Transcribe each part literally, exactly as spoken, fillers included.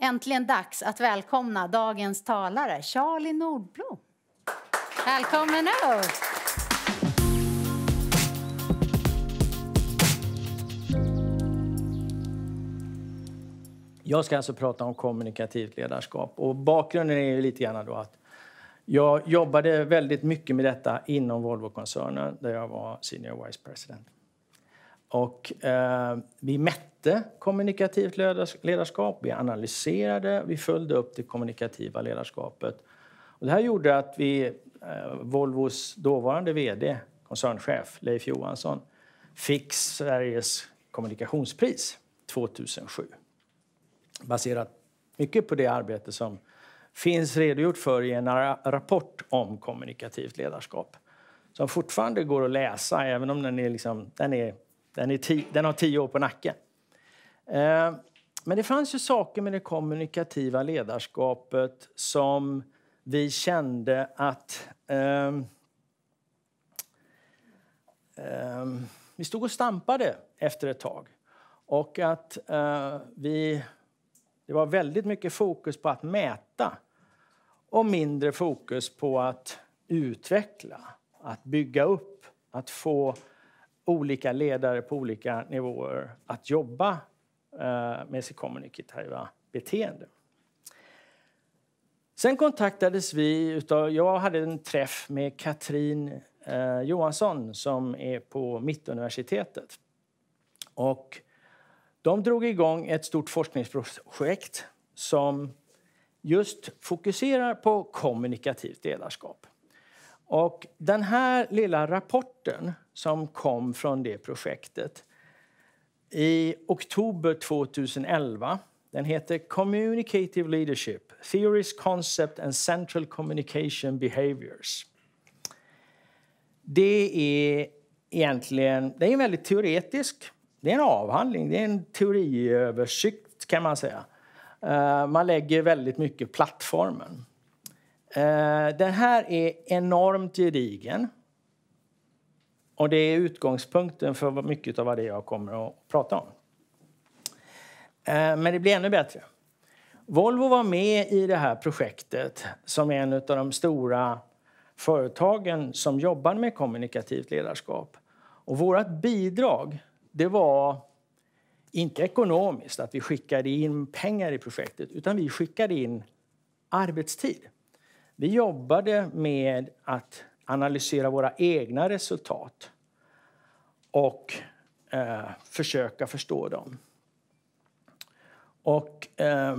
Äntligen dags att välkomna dagens talare, Charlie Nordblom. Välkommen upp! Jag ska alltså prata om kommunikativt ledarskap. Och bakgrunden är ju lite grann då att jag jobbade väldigt mycket med detta inom Volvo-koncernen där jag var senior vice president. Och eh, vi mätte kommunikativt ledarskap, vi analyserade, vi följde upp det kommunikativa ledarskapet. Och det här gjorde att vi, eh, Volvos dåvarande vd, koncernchef Leif Johansson, fick Sveriges kommunikationspris tvåtusensju. Baserat mycket på det arbete som finns redogjort för i en rapport om kommunikativt ledarskap. Som fortfarande går att läsa även om den, är liksom, den, är, den, är ti, den har tio år på nacken. Eh, men det fanns ju saker med det kommunikativa ledarskapet som vi kände att eh, eh, vi stod och stampade efter ett tag. Och att eh, vi... Det var väldigt mycket fokus på att mäta och mindre fokus på att utveckla, att bygga upp, att få olika ledare på olika nivåer att jobba med sitt kommunikativa beteende. Sen kontaktades vi utav, jag hade en träff med Katrin eh, Johansson som är på Mittuniversitetet. Och de drog igång ett stort forskningsprojekt som just fokuserar på kommunikativt ledarskap. Och den här lilla rapporten som kom från det projektet i oktober tjugoelva, den heter Communicative Leadership, Theories, Concept and Central Communication Behaviors. Det är egentligen, det är väldigt teoretisk. Det är en avhandling, det är en teoriöversikt kan man säga. Uh, man lägger väldigt mycket plattformen. Uh, den här är enormt gedigen. Och det är utgångspunkten för mycket av vad det jag kommer att prata om. Uh, men det blir ännu bättre. Volvo var med i det här projektet som är en av de stora företagen som jobbar med kommunikativt ledarskap. Och vårt bidrag, det var inte ekonomiskt att vi skickade in pengar i projektet, utan vi skickade in arbetstid. Vi jobbade med att analysera våra egna resultat och eh, försöka förstå dem. Och eh,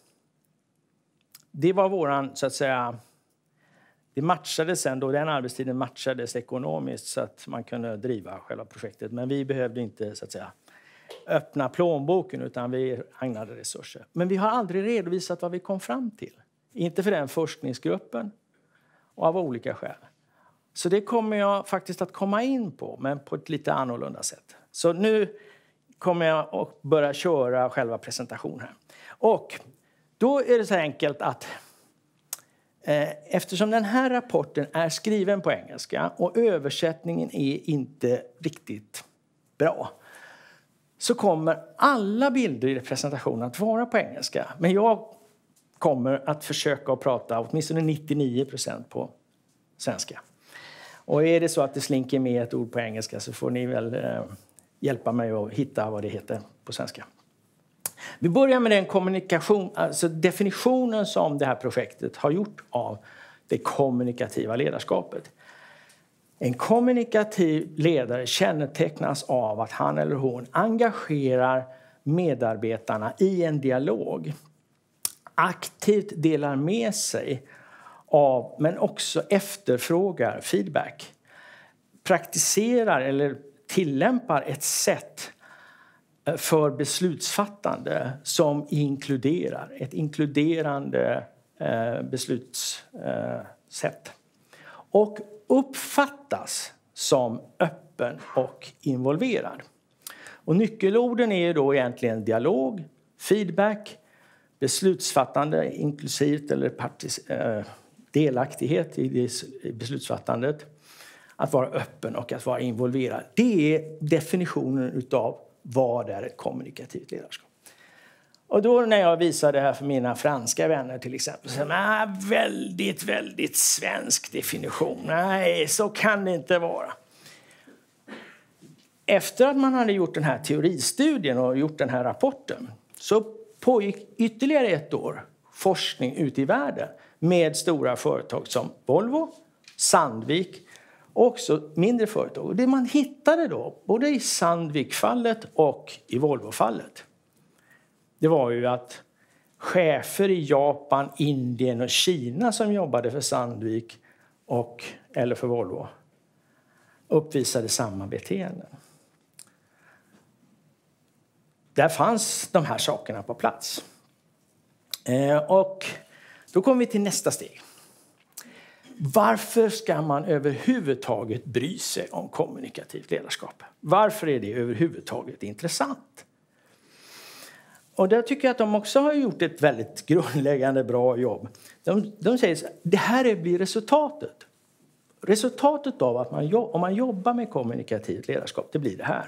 det var våran, så att säga, det matchades sen då, den arbetstiden matchades ekonomiskt så att man kunde driva själva projektet. Men vi behövde inte, så att säga, öppna plånboken utan vi ägnade resurser. Men vi har aldrig redovisat vad vi kom fram till. Inte för den forskningsgruppen och av olika skäl. Så det kommer jag faktiskt att komma in på, men på ett lite annorlunda sätt. Så nu kommer jag att börja köra själva presentationen. Och då är det så enkelt att eftersom den här rapporten är skriven på engelska och översättningen är inte riktigt bra, så kommer alla bilder i presentationen att vara på engelska. Men jag kommer att försöka att prata åtminstone nittionio procent på svenska. Och är det så att det slinker med ett ord på engelska så får ni väl eh, hjälpa mig att hitta vad det heter på svenska. Vi börjar med den kommunikation, alltså definitionen som det här projektet har gjort av det kommunikativa ledarskapet. En kommunikativ ledare kännetecknas av att han eller hon engagerar medarbetarna i en dialog. Aktivt delar med sig av, men också efterfrågar feedback. Praktiserar eller tillämpar ett sätt för beslutsfattande som inkluderar ett inkluderande eh, beslutssätt. Eh, och uppfattas som öppen och involverad. Och nyckelorden är då egentligen dialog, feedback, beslutsfattande inklusivt eller partis, eh, delaktighet i, det, i beslutsfattandet. Att vara öppen och att vara involverad. Det är definitionen utav vad är ett kommunikativt ledarskap. Och då när jag visade det här för mina franska vänner till exempel, så sa de, väldigt, väldigt svensk definition. Nej, så kan det inte vara. Efter att man hade gjort den här teoristudien och gjort den här rapporten, så pågick ytterligare ett år forskning ute i världen med stora företag som Volvo, Sandvik och också mindre företag. Och det man hittade då, både i Sandvik-fallet och i Volvo-fallet, det var ju att chefer i Japan, Indien och Kina som jobbade för Sandvik och, eller för Volvo uppvisade samma beteenden. Där fanns de här sakerna på plats. Eh, och då kommer vi till nästa steg. Varför ska man överhuvudtaget bry sig om kommunikativt ledarskap? Varför är det överhuvudtaget intressant? Och där tycker jag att de också har gjort ett väldigt grundläggande bra jobb. De, de säger så här, det här blir resultatet. Resultatet av att man, om man jobbar med kommunikativt ledarskap, det blir det här.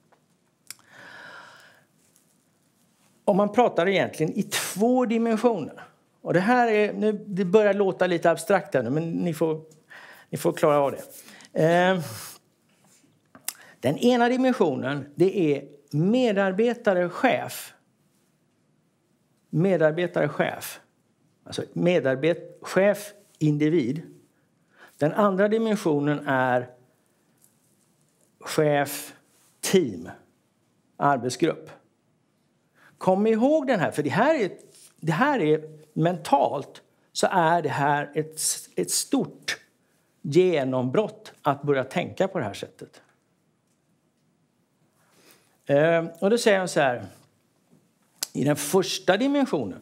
Om man pratar egentligen i två dimensioner. Och det här är, nu, det börjar låta lite abstrakt här nu, men ni får, ni får klara av det. Eh, den ena dimensionen, det är medarbetare, chef. Medarbetare, chef. Alltså medarbet, chef, individ. Den andra dimensionen är chef, team, arbetsgrupp. Kom ihåg den här, för det här är, det här är mentalt så är det här ett, ett stort genombrott att börja tänka på det här sättet. Eh, och då säger jag så här, i den första dimensionen,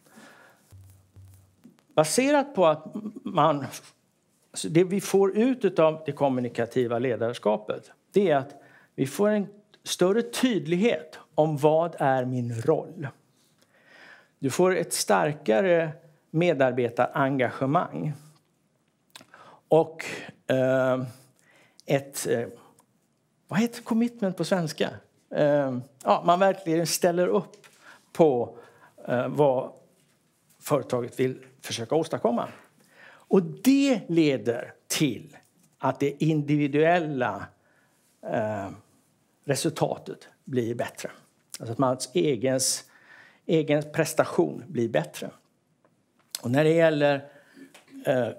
baserat på att man, alltså det vi får ut av det kommunikativa ledarskapet, det är att vi får en större tydlighet om vad är min roll. Du får ett starkare medarbetarengagemang och eh, ett, eh, vad heter commitment på svenska? Eh, ja, man verkligen ställer upp på eh, vad företaget vill försöka åstadkomma. Och det leder till att det individuella eh, resultatet blir bättre. Alltså att mans egens, egen prestation blir bättre. Och när det gäller eh,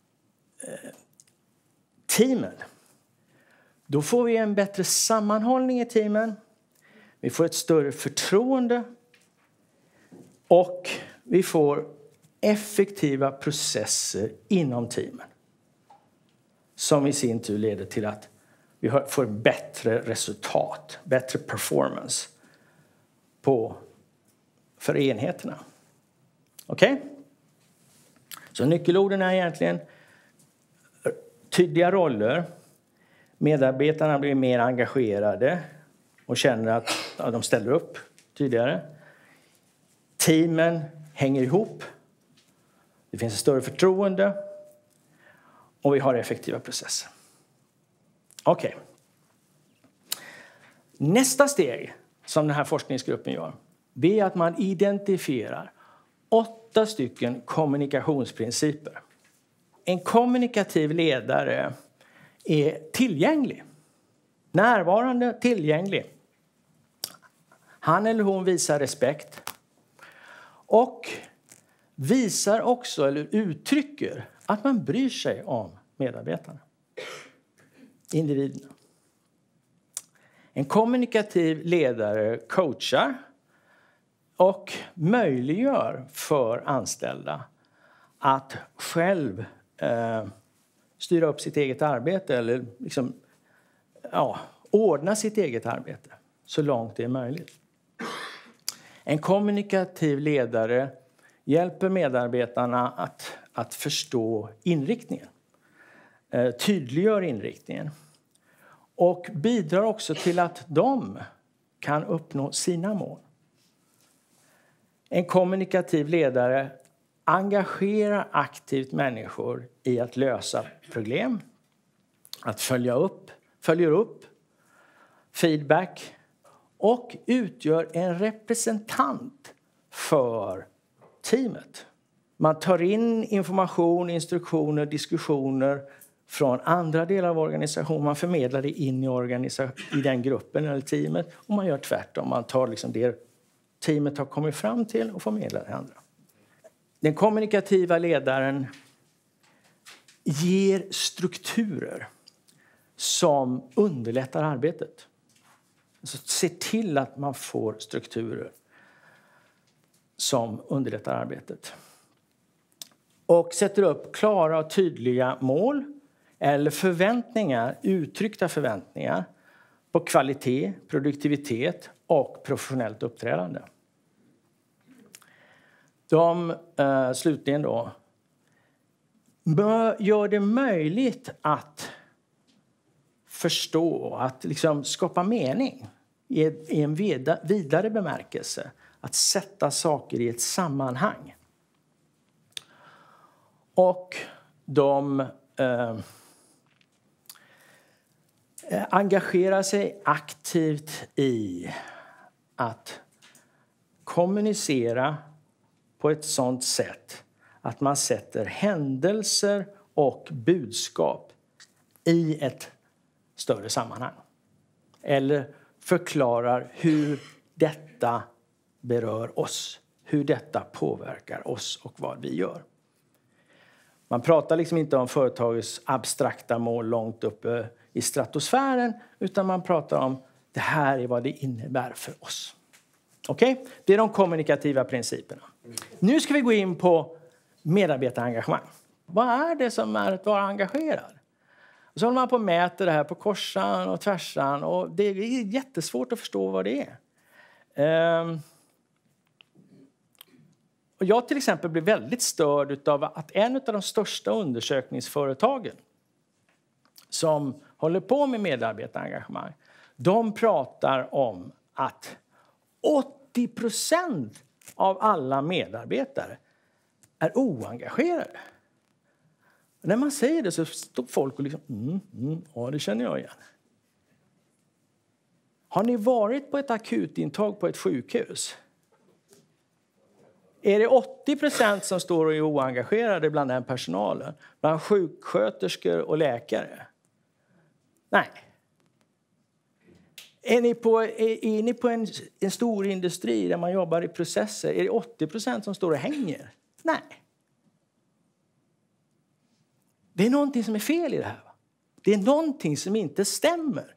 teamen, då får vi en bättre sammanhållning i teamen. Vi får ett större förtroende. Och vi får effektiva processer inom teamen. Som i sin tur leder till att vi får bättre resultat, bättre performance på, för enheterna. Okej? Okay? Så nyckelorden är egentligen tydliga roller. Medarbetarna blir mer engagerade och känner att ja, de ställer upp tydligare. Teamen hänger ihop. Det finns ett större förtroende. Och vi har effektiva processer. Okej. Okay. Nästa steg som den här forskningsgruppen gör, det är att man identifierar åtta stycken kommunikationsprinciper. En kommunikativ ledare är tillgänglig. Närvarande, tillgänglig. Han eller hon visar respekt. Och visar också, eller uttrycker, att man bryr sig om medarbetarna. Individerna. En kommunikativ ledare coachar och möjliggör för anställda att själv eh, styra upp sitt eget arbete eller liksom, ja, ordna sitt eget arbete så långt det är möjligt. En kommunikativ ledare hjälper medarbetarna att, att förstå inriktningen. Eh, tydliggör inriktningen. Och bidrar också till att de kan uppnå sina mål. En kommunikativ ledare engagerar aktivt människor i att lösa problem. Att följa upp, följer upp feedback. Och utgör en representant för teamet. Man tar in information, instruktioner, diskussioner från andra delar av organisationen. Man förmedlar det in i, organisa- i den gruppen eller teamet. Och man gör tvärtom. Man tar liksom det teamet har kommit fram till och förmedlar det andra. Den kommunikativa ledaren ger strukturer som underlättar arbetet. Alltså se till att man får strukturer som underlättar arbetet. Och sätter upp klara och tydliga mål eller förväntningar, uttryckta förväntningar på kvalitet, produktivitet och professionellt uppträdande. De eh, slutligen då gör det möjligt att förstå, att liksom skapa mening i, i en vida, vidare bemärkelse. Att sätta saker i ett sammanhang. Och de eh, engagerar sig aktivt i att kommunicera på ett sådant sätt att man sätter händelser och budskap i ett större sammanhang. Eller förklarar hur detta berör oss. Hur detta påverkar oss och vad vi gör. Man pratar liksom inte om företagets abstrakta mål långt uppe i stratosfären. Utan man pratar om det här är vad det innebär för oss. Okej? Okay? Det är de kommunikativa principerna. Nu ska vi gå in på medarbetarengagemang. Vad är det som är att vara engagerad? Och så håller man på och mäter det här på korsan och tvärsan. Och det är jättesvårt att förstå vad det är. Um, och jag till exempel blir väldigt störd av att en av de största undersökningsföretagen som håller på med medarbetarengagemang, de pratar om att åttio procent av alla medarbetare är oengagerade. Och när man säger det så står folk och liksom, mm, mm, ja det känner jag igen. Har ni varit på ett akutintag på ett sjukhus? Är det åttio procent som står och är oengagerade bland den personalen? Bland sjuksköterskor och läkare? Nej. Är ni på, är, är ni på en, en stor industri där man jobbar i processer? Är det åttio procent som står och hänger? Nej. Det är någonting som är fel i det här. Det är någonting som inte stämmer.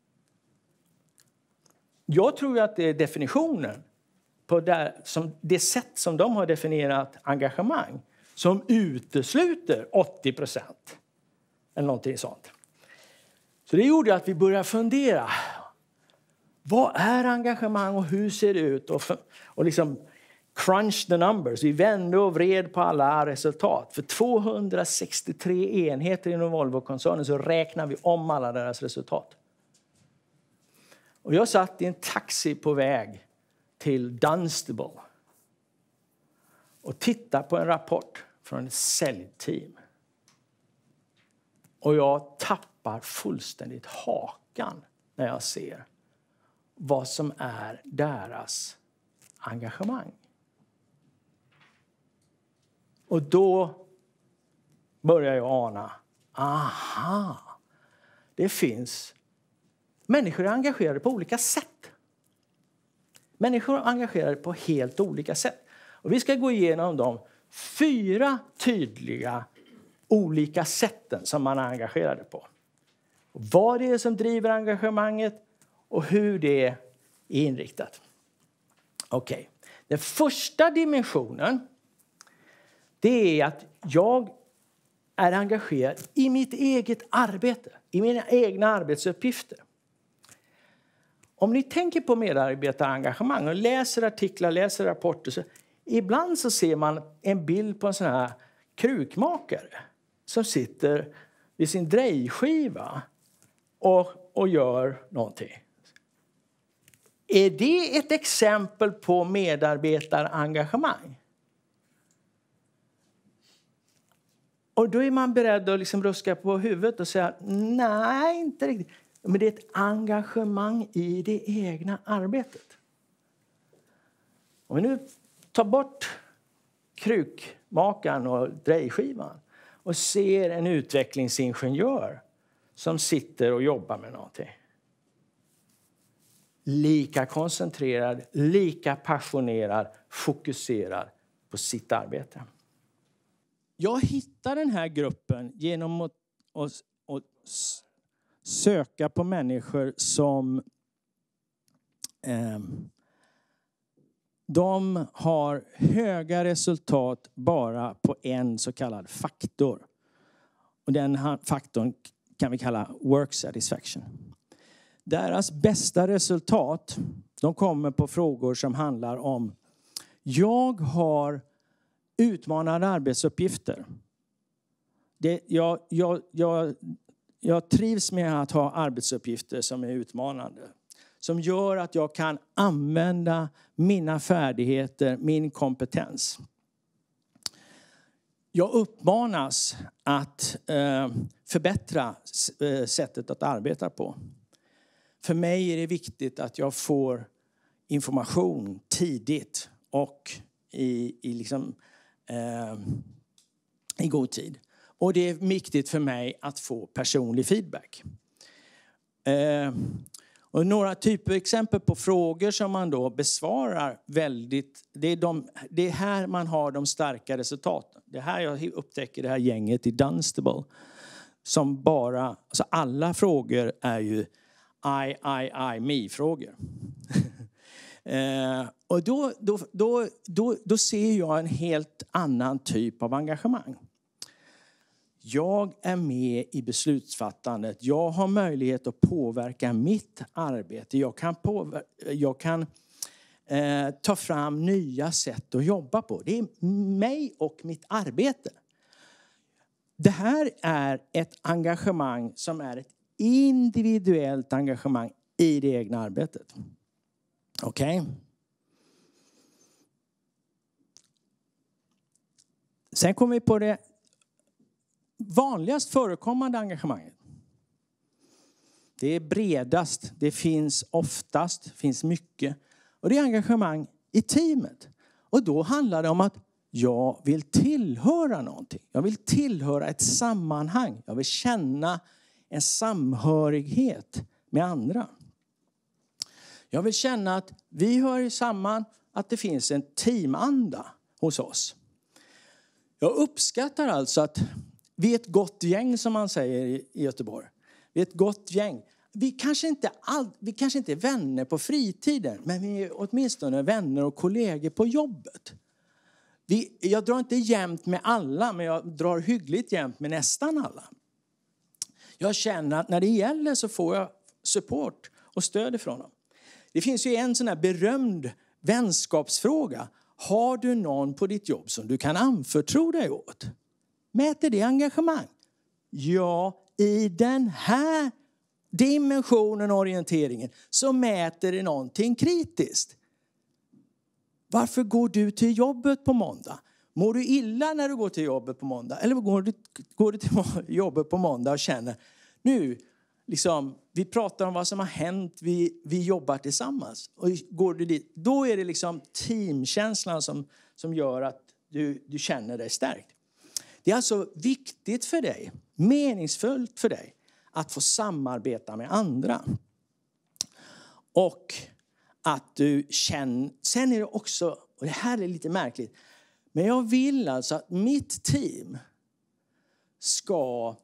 Jag tror att det är definitionen på det, som, det sätt som de har definierat engagemang som utesluter åttio procent. Eller någonting sånt. Så det gjorde att vi började fundera. Vad är engagemang och hur ser det ut? Och, för, och liksom crunch the numbers. Vi vände och vred på alla resultat. För tvåhundrasextiotre enheter inom Volvo-koncernen så räknar vi om alla deras resultat. Och jag satt i en taxi på väg till Dunstable och tittade på en rapport från ett säljteam. Och jag tappar fullständigt hakan när jag ser vad som är deras engagemang. Och då börjar jag ana, aha, det finns människor är engagerade på olika sätt. Människor är engagerade på helt olika sätt. Och vi ska gå igenom de fyra tydliga olika sätten som man är engagerade på. Och vad det är som driver engagemanget och hur det är inriktat. Okej. Okay. Den första dimensionen, det är att jag är engagerad i mitt eget arbete. I mina egna arbetsuppgifter. Om ni tänker på medarbetarengagemang och läser artiklar, läser rapporter. Så ibland så ser man en bild på en sån här krukmakare. Som sitter vid sin drejskiva och, och gör någonting. Är det ett exempel på medarbetarengagemang? Och då är man beredd att liksom ruska på huvudet och säga nej, inte riktigt. Men det är ett engagemang i det egna arbetet. Om vi nu ta bort krukmakaren och drejskivan och ser en utvecklingsingenjör som sitter och jobbar med någonting. Lika koncentrerad, lika passionerad, fokuserad på sitt arbete. Jag hittar den här gruppen genom att, att, att söka på människor som eh, de har höga resultat bara på en så kallad faktor. Och den faktorn kan vi kalla work satisfaction. Deras bästa resultat, de kommer på frågor som handlar om: jag har utmanande arbetsuppgifter. Det, jag, jag, jag, jag trivs med att ha arbetsuppgifter som är utmanande. Som gör att jag kan använda mina färdigheter, min kompetens. Jag uppmanas att eh, förbättra sättet att arbeta på. För mig är det viktigt att jag får information tidigt och i, i, liksom, eh, i god tid. Och det är viktigt för mig att få personlig feedback. Eh, och några typer exempel på frågor som man då besvarar väldigt... Det är, de, det är här man har de starka resultaten. Det här jag upptäcker det här gänget i Dunstable. Som bara... Alltså alla frågor är ju I, I, I, me-frågor. eh, och då, då, då, då, då ser jag en helt annan typ av engagemang. Jag är med i beslutsfattandet. Jag har möjlighet att påverka mitt arbete. Jag kan, påver- jag kan eh, ta fram nya sätt att jobba på. Det är mig och mitt arbete. Det här är ett engagemang som är ett individuellt engagemang i det egna arbetet. Okej? Okay? Sen kommer vi på det vanligast förekommande engagemanget. Det är bredast, det finns oftast, finns mycket. Och det är engagemang i teamet. Och då handlar det om att jag vill tillhöra någonting. Jag vill tillhöra ett sammanhang. Jag vill känna en samhörighet med andra. Jag vill känna att vi hör samman, att det finns en teamanda hos oss. Jag uppskattar alltså att vi är ett gott gäng, som man säger i Göteborg. Vi är ett gott gäng. Vi kanske inte, all, vi kanske inte är vänner på fritiden, men vi är åtminstone vänner och kollegor på jobbet. Vi, jag drar inte jämnt med alla, men jag drar hyggligt jämnt med nästan alla. Jag känner att när det gäller så får jag support och stöd ifrån dem. Det finns ju en sån här berömd vänskapsfråga. Har du någon på ditt jobb som du kan anförtro dig åt? Mäter det engagemang? Ja, i den här dimensionen och orienteringen så mäter det någonting kritiskt. Varför går du till jobbet på måndag? Mår du illa när du går till jobbet på måndag? Eller går du, går du till jobbet på måndag och känner, nu, liksom, vi pratar om vad som har hänt, vi, vi jobbar tillsammans. Och går du dit, då är det liksom teamkänslan som, som gör att du, du känner dig stärkt. Det är alltså viktigt för dig, meningsfullt för dig, att få samarbeta med andra. Och att du känner, sen är det också, och det här är lite märkligt, men jag vill alltså att mitt team ska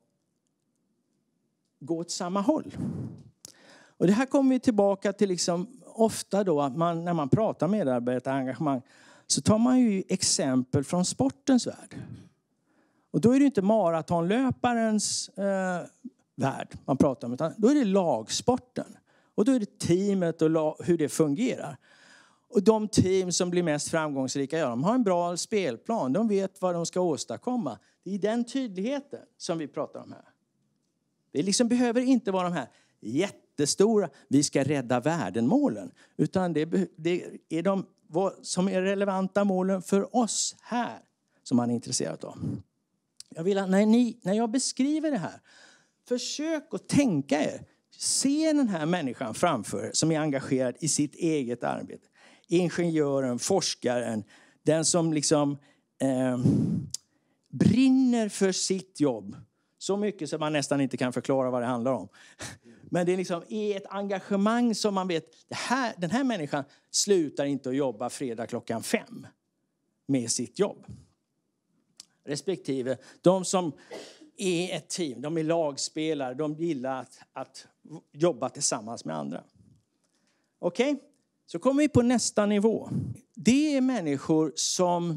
gå åt samma håll. Och det här kommer vi tillbaka till liksom ofta då att man, när man pratar medarbetarengagemang så tar man ju exempel från sportens värld. Och då är det inte maratonlöparens eh, värld man pratar om, utan då är det lagsporten. Och då är det teamet och lag, hur det fungerar. Och de team som blir mest framgångsrika, ja, de har en bra spelplan. De vet vad de ska åstadkomma. Det är den tydligheten som vi pratar om här. Det liksom behöver inte vara de här jättestora, vi ska rädda världen-målen. Utan det, det är de som är relevanta målen för oss här som man är intresserad av. Jag vill att när, ni, när jag beskriver det här, försök att tänka er. Se den här människan framför er som är engagerad i sitt eget arbete. Ingenjören, forskaren, Den som liksom eh, brinner för sitt jobb. Så mycket som man nästan inte kan förklara vad det handlar om. Men det är liksom är ett engagemang som man vet, det här, den här människan slutar inte att jobba fredag klockan fem med sitt jobb. Respektive de som är ett team, de är lagspelare, de gillar att, att jobba tillsammans med andra. Okej, okay? Så kommer vi på nästa nivå. Det är människor som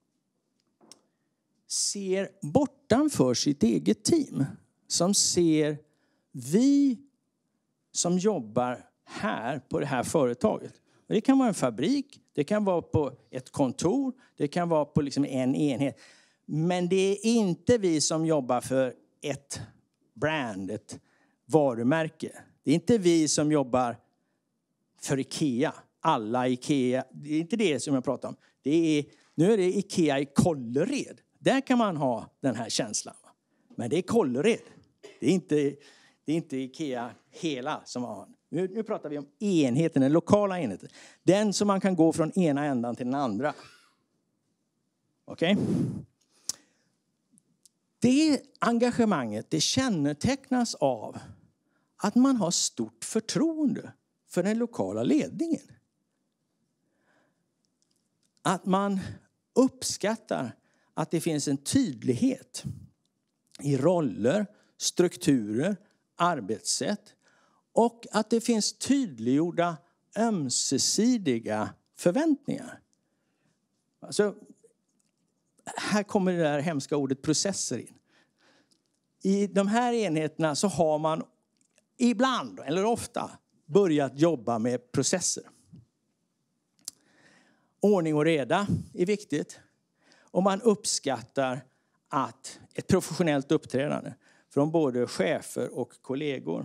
ser bortanför sitt eget team. Som ser vi som jobbar här på det här företaget. Det kan vara en fabrik, det kan vara på ett kontor, det kan vara på liksom en enhet. Men det är inte vi som jobbar för ett brand, ett varumärke. Det är inte vi som jobbar för Ikea. Alla Ikea. Det är inte det som jag pratar om. Det är, nu är det Ikea i Kållered. Där kan man ha den här känslan. Men det är Kållered. Det är inte, det är inte Ikea hela som har. Nu, nu pratar vi om enheten, den lokala enheten. Den som man kan gå från ena ändan till den andra. Okej? Okay? Det engagemanget, det kännetecknas av att man har stort förtroende för den lokala ledningen. Att man uppskattar att det finns en tydlighet i roller, strukturer, arbetssätt. Och att det finns tydliggjorda ömsesidiga förväntningar. Alltså, här kommer det där hemska ordet processer in. I de här enheterna så har man ibland, eller ofta, börjat jobba med processer. Ordning och reda är viktigt. Och man uppskattar att ett professionellt uppträdande från både chefer och kollegor.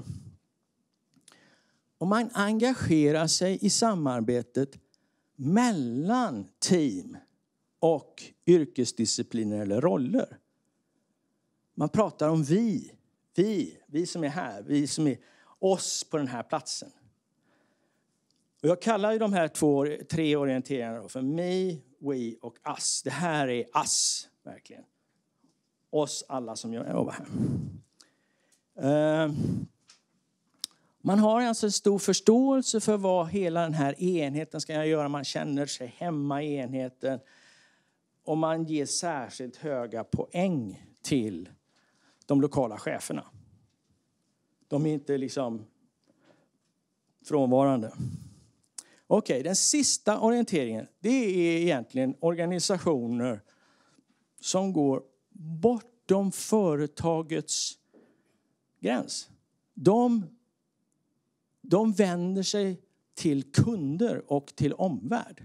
Och man engagerar sig i samarbetet mellan team och yrkesdiscipliner eller roller. Man pratar om vi, vi, vi som är här, vi som är oss på den här platsen. Och jag kallar ju de här två, tre orienteringarna för me, we och us. Det här är us, verkligen. Oss alla som jobbar här. Uh, man har alltså en stor förståelse för vad hela den här enheten ska göra. Man känner sig hemma i enheten. Och man ger särskilt höga poäng till de lokala cheferna. De är inte liksom frånvarande. Okej, okay, den sista orienteringen, det är egentligen organisationer som går bortom företagets gräns. De, de vänder sig till kunder och till omvärld.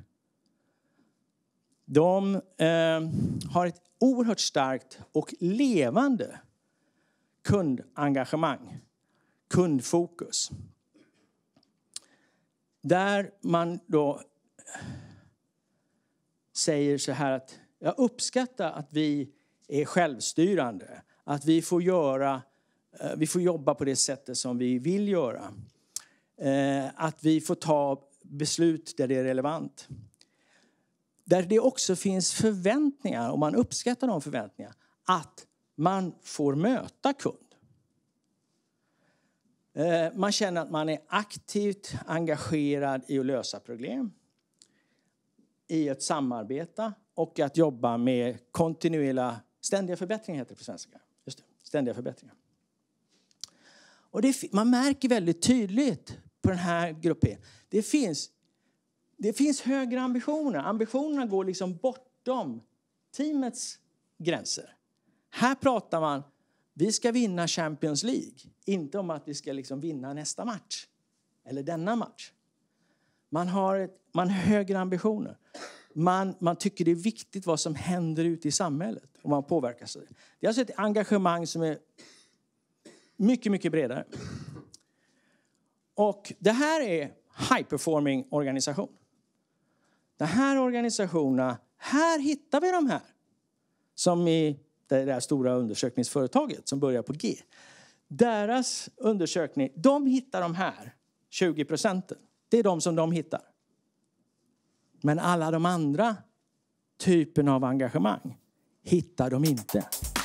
De eh, har ett oerhört starkt och levande kundengagemang, kundfokus. Där man då säger så här att jag uppskattar att vi är självstyrande. Att vi får göra, vi får jobba på det sättet som vi vill göra. Att vi får ta beslut där det är relevant. Där det också finns förväntningar, och man uppskattar de förväntningarna, att man får möta kund. Man känner att man är aktivt engagerad i att lösa problem. I att samarbeta och att jobba med kontinuerliga, ständiga förbättringar heter det på svenska. Just det, ständiga förbättringar. Och det, man märker väldigt tydligt på den här gruppen. Det finns, det finns högre ambitioner. Ambitionerna går liksom bortom teamets gränser. Här pratar man, vi ska vinna Champions League. Inte om att vi ska liksom vinna nästa match. Eller denna match. Man har, ett, man har högre ambitioner. Man, man tycker det är viktigt vad som händer ute i samhället. Och man påverkas av det. Det är alltså ett engagemang som är mycket, mycket bredare. Och det här är high-performing organisation. Den här organisationerna, här hittar vi de här. Som i det där stora undersökningsföretaget som börjar på G. Deras undersökning, de hittar de här tjugo procenten. Det är de som de hittar. Men alla de andra typen av engagemang hittar de inte.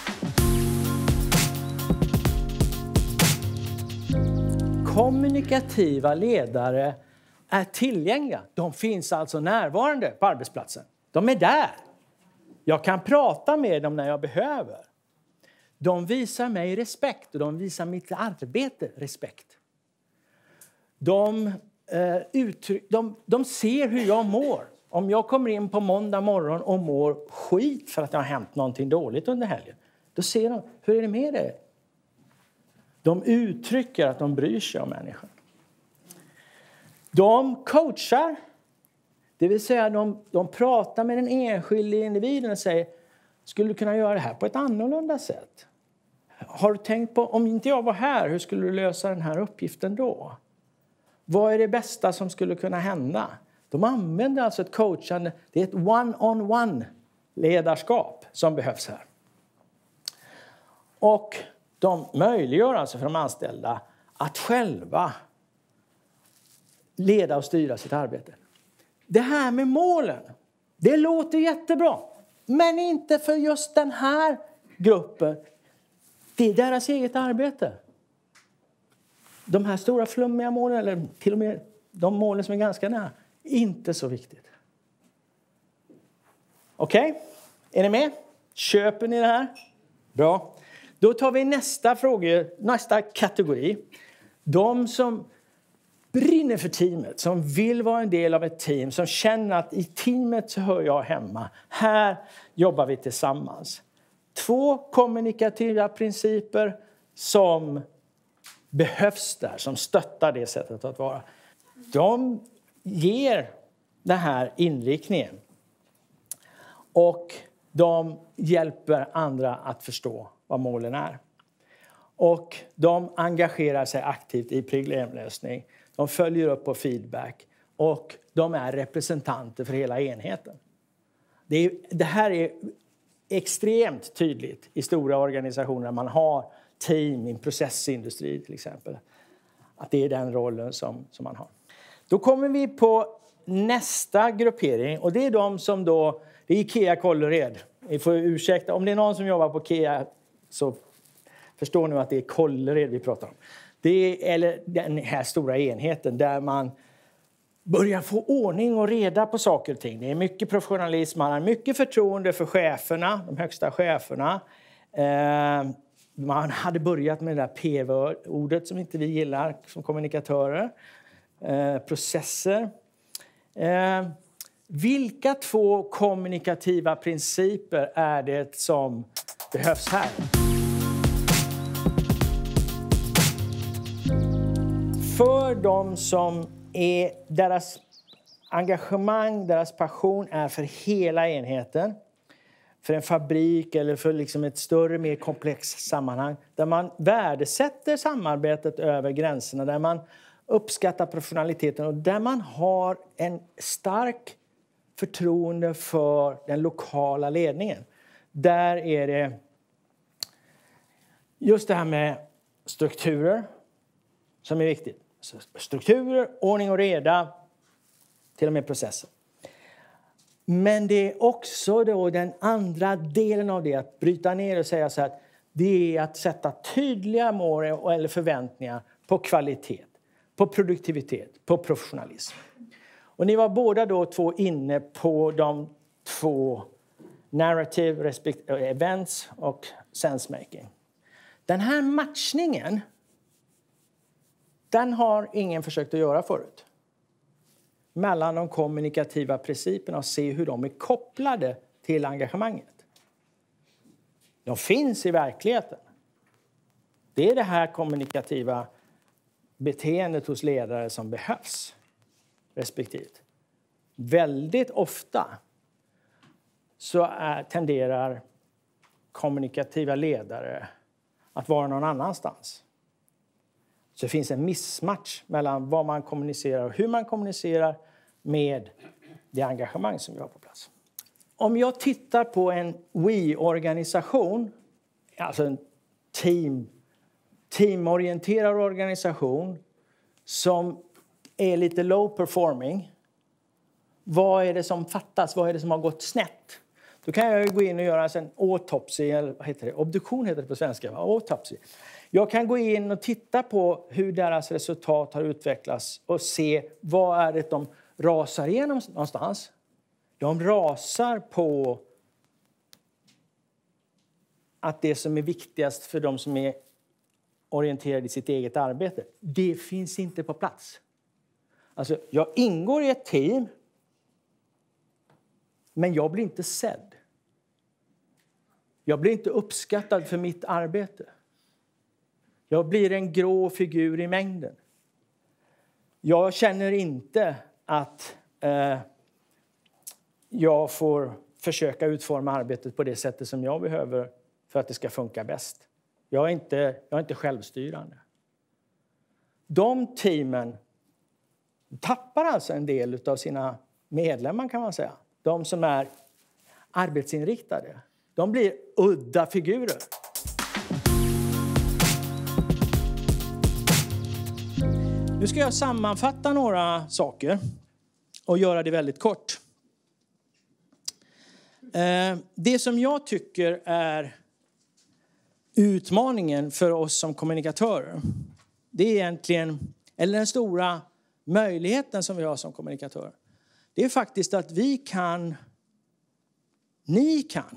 Kommunikativa ledare är tillgängliga. De finns alltså närvarande på arbetsplatsen. De är där. Jag kan prata med dem när jag behöver. De visar mig respekt och de visar mitt arbete respekt. De, eh, uttryck, de, de ser hur jag mår. Om jag kommer in på måndag morgon och mår skit för att det har hänt någonting dåligt under helgen. Då ser de, hur är det med det? De uttrycker att de bryr sig om människan. De coachar. Det vill säga de, de pratar med den enskilda individen och säger, skulle du kunna göra det här på ett annorlunda sätt? Har du tänkt på, om inte jag var här, hur skulle du lösa den här uppgiften då? Vad är det bästa som skulle kunna hända? De använder alltså ett coachande, det är ett one-on-one ledarskap som behövs här. Och de möjliggör alltså för de anställda att själva leda och styra sitt arbete. Det här med målen, det låter jättebra. Men inte för just den här gruppen. Det är deras eget arbete. De här stora flummiga målen, eller till och med de målen som är ganska nära, inte så viktigt. Okej? Okay? Är ni med? Köper ni det här? Bra. Då tar vi nästa fråga, nästa kategori. De som brinner för teamet, som vill vara en del av ett team, som känner att i teamet så hör jag hemma. Här jobbar vi tillsammans. Två kommunikativa principer som behövs där, som stöttar det sättet att vara. De ger den här inriktningen och de hjälper andra att förstå vad målen är. Och de engagerar sig aktivt i problemlösning. De följer upp på feedback och de är representanter för hela enheten. Det, är, det här är extremt tydligt i stora organisationer. Man har team i en processindustri till exempel. Att det är den rollen som, som man har. Då kommer vi på nästa gruppering och det är de som då, det är Ikea Kållered. Ni får ursäkta, om det är någon som jobbar på Ikea så förstår ni att det är Kållered vi pratar om. Det är eller den här stora enheten där man börjar få ordning och reda på saker och ting. Det är mycket professionalism, man har mycket förtroende för cheferna, de högsta cheferna. Eh, man hade börjat med det där P V-ordet som inte vi gillar som kommunikatörer. Eh, processer. Eh, vilka två kommunikativa principer är det som behövs här? För de som är, deras engagemang, deras passion är för hela enheten. För en fabrik eller för liksom ett större, mer komplext sammanhang. Där man värdesätter samarbetet över gränserna. Där man uppskattar professionaliteten och där man har en stark förtroende för den lokala ledningen. Där är det just det här med strukturer som är viktigt. Strukturer, ordning och reda, till och med processer. Men det är också då den andra delen av det, att bryta ner och säga så här, det är att sätta tydliga mål eller förväntningar på kvalitet, på produktivitet, på professionalism. Och ni var båda då två inne på de två narrative, respect, events och sensemaking. Den här matchningen, den har ingen försökt att göra förut. Mellan de kommunikativa principerna och se hur de är kopplade till engagemanget. De finns i verkligheten. Det är det här kommunikativa beteendet hos ledare som behövs. Respektivt. Väldigt ofta så är, tenderar kommunikativa ledare att vara någon annanstans. Så det finns en missmatch mellan vad man kommunicerar och hur man kommunicerar med det engagemang som vi har på plats. Om jag tittar på en we-organisation, alltså en team, teamorienterad organisation som är lite low performing. Vad är det som fattas? Vad är det som har gått snett? Då kan jag gå in och göra en autopsy, eller vad heter det? Obduktion heter det på svenska, va? Autopsy. Jag kan gå in och titta på hur deras resultat har utvecklats och se vad är det de rasar igenom någonstans. De rasar på att det som är viktigast för de som är orienterade i sitt eget arbete, det finns inte på plats. Alltså, jag ingår i ett team, men jag blir inte sedd. Jag blir inte uppskattad för mitt arbete. Jag blir en grå figur i mängden. Jag känner inte att eh, jag får försöka utforma arbetet på det sättet som jag behöver för att det ska funka bäst. Jag är inte, jag är inte självstyrande. De teamen tappar alltså en del av sina medlemmar, kan man säga. De som är arbetsinriktade. De blir udda figurer. Nu ska jag sammanfatta några saker och göra det väldigt kort. Det som jag tycker är utmaningen för oss som kommunikatörer, det är egentligen, eller den stora möjligheten som vi har som kommunikatörer, det är faktiskt att vi kan, ni kan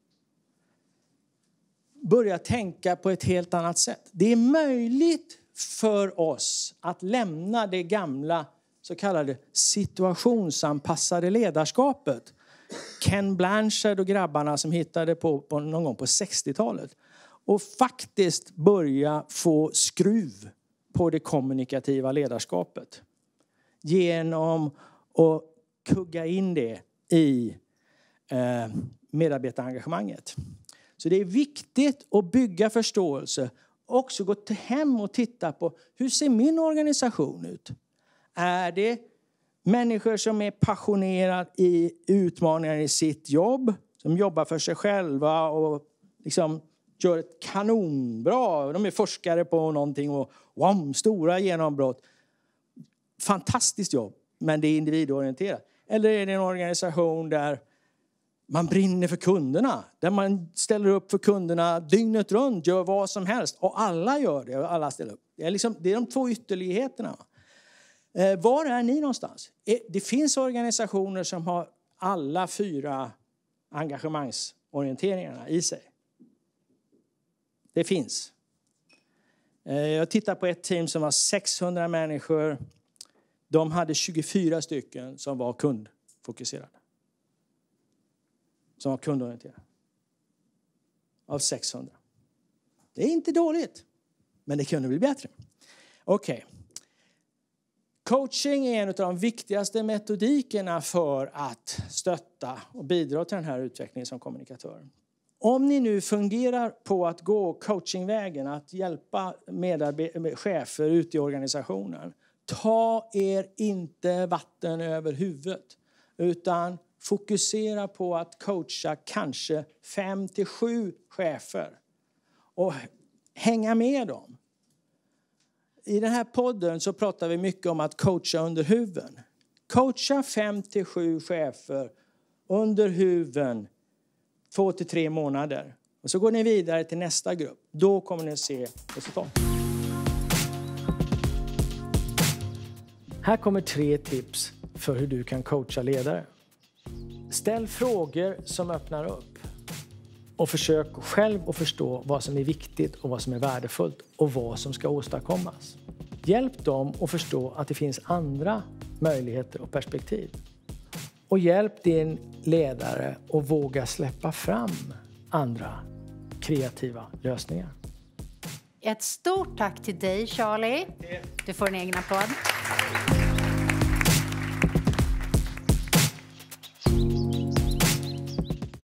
börja tänka på ett helt annat sätt. Det är möjligt för oss att lämna det gamla så kallade situationsanpassade ledarskapet. Ken Blanchard och grabbarna som hittade på, på någon gång på sextiotalet. Och faktiskt börja få skruv på det kommunikativa ledarskapet. Genom att kugga in det i eh, medarbetarengagemanget. Så det är viktigt att bygga förståelse. Också gå till hem och titta på hur ser min organisation ut? Är det människor som är passionerade i utmaningar i sitt jobb? Som jobbar för sig själva och liksom gör ett kanonbra. De är forskare på någonting och wow, stora genombrott. Fantastiskt jobb, men det är individorienterat. Eller är det en organisation där man brinner för kunderna. Där man ställer upp för kunderna dygnet runt, gör vad som helst. Och alla gör det och alla ställer upp. Det är, liksom, det är de två ytterligheterna. Eh, var är ni någonstans? Eh, det finns organisationer som har alla fyra engagemangsorienteringarna i sig. Det finns. Eh, jag tittar på ett team som var sexhundra människor. De hade tjugofyra stycken som var kundfokuserade. Som var kundorienterade. Av sexhundra. Det är inte dåligt. Men det kunde bli bättre. Okej. Okay. Coaching är en av de viktigaste metodikerna för att stötta och bidra till den här utvecklingen som kommunikatör. Om ni nu fungerar på att gå coachingvägen, att hjälpa medarbet- chefer ute i organisationen. Ta er inte vatten över huvudet. Utan fokusera på att coacha kanske fem till sju chefer. Och hänga med dem. I den här podden så pratar vi mycket om att coacha under huven. Coacha fem till sju chefer under huven två till tre månader. Och så går ni vidare till nästa grupp. Då kommer ni att se resultat. Här kommer tre tips för hur du kan coacha ledare. Ställ frågor som öppnar upp. Och försök själv att förstå vad som är viktigt och vad som är värdefullt och vad som ska åstadkommas. Hjälp dem att förstå att det finns andra möjligheter och perspektiv. Och hjälp din ledare att våga släppa fram andra kreativa lösningar. Ett stort tack till dig, Charlie. Du får en egen applåd.